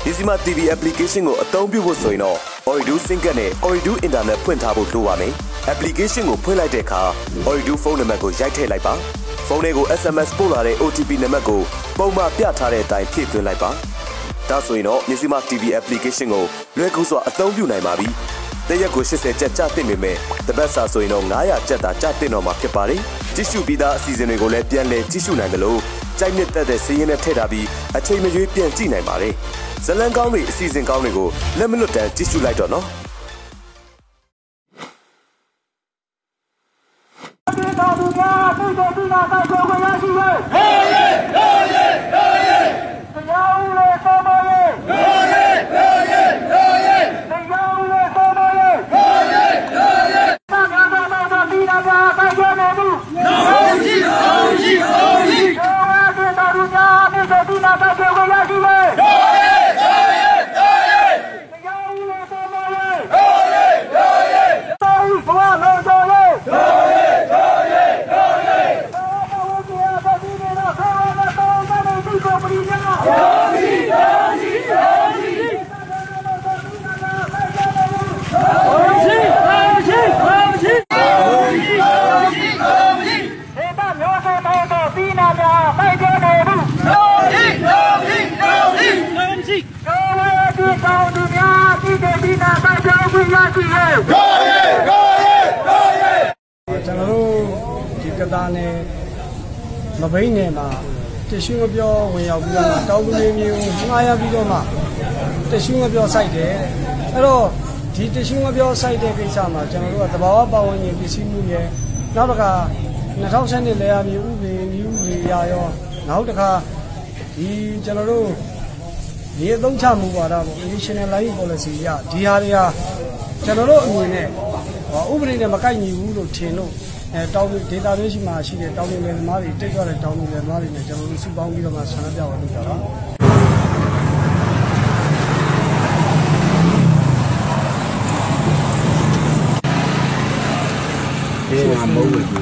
Mizima TV application ကိုအသုံးပြုဖို့ဆိုရင်တော့ Ooredoo SIM ကတ်နဲ့ Ooredoo Internet ဖွင့်ထားဖို့လိုပါမယ်။ application ကိုဖွင့်လိုက်တဲ့အခါ Ooredoo ဖုန်းနံပါတ်ကိုရိုက်ထည့်လိုက်ပါ။ဖုန်းထဲကို SMS ပို့လာတဲ့ OTP နံပါတ်ကိုပုံမှန်ပြထားတဲ့အတိုင်းဖြည့်သွင်းလိုက်ပါ။ဒါဆိုရင်တော့ Mizima TV application ကိုလွယ်ကူစွာအသုံးပြုနိုင်ပါပြီ။တရက်ကို80ကျပ်ကျသင့်ပေမဲ့တပတ်စာဆိုရင်တော့900ကျပ်သာကျသင့်တော့မှာဖြစ်ပါတယ်။ကြည့်ရှုပြီးသားအစီအစဉ်တွေကိုလည်းပြန်လည်ကြည့်ရှုနိုင်တယ်လို့ကြိုက်နှစ်သက်တဲ့စီးရင်နဲ့ထည့်ထားပြီးအချိန်မရွေးပြန်ကြည့်နိုင်ပါတယ်။ဇလံကောင်းတွေအစီအစဉ်ကောင်းတွေကိုလက်မလွတ်တမ်းကြည့်ရှုလိုက်တော့နော်။မဘိန်းနယ်မှာတရှုငပြောဝင်ရောက်ပြီးတော့တောင်သူတွေမျိုးငှားရပြီးတော့မှတရှုငပြောစိုက်တယ်အဲ့တော့ဒီတရှုငပြောစိုက်တဲ့ကိစ္စမှာကျွန်တော်တို့ကတဘာဝပတ်ဝန်းကျင်ပစ္စည်းမှုရဲ့နောက်တစ်ခါ2012လဲရမြေဥပဒေမျိုးတွေရရောနောက်တစ်ခါဒီကျွန်တော်တို့ဒီအသုံးချမှုပါတာပေါ့ national line policy ရဒီဟာတွေကကျွန်တော်တို့အမြင်နဲ့ဥပဒေနဲ့မကိုက်ညီဘူးလို့ထင်လို့တောင်းဒေတာမျိုးရှိမှရှိတဲ့တောင်းနေလေသမားတွေတိတ်ကြတဲ့တောင်းနေလေသမားတွေနဲ့ကျွန်တော်တို့စုပေါင်းပြီးတော့မှဆန္ဒပြဝတ်လုပ်တာပါဒီမှာမဟုတ်ဘူး